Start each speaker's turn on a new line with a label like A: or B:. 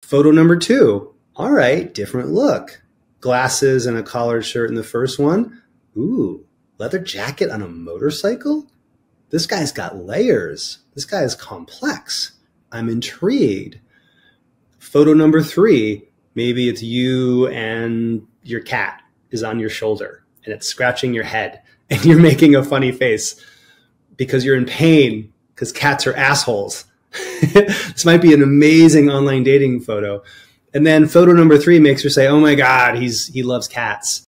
A: Photo number 2. All right, different look. Glasses and a collared shirt in the first one. Ooh, leather jacket on a motorcycle? This guy's got layers. This guy is complex. I'm intrigued. Photo number 3, maybe it's you and your cat is on your shoulder and it's scratching your head and you're making a funny face because you're in pain because cats are assholes. This might be an amazing online dating photo. And then photo number 3 makes her say, oh my God, he loves cats.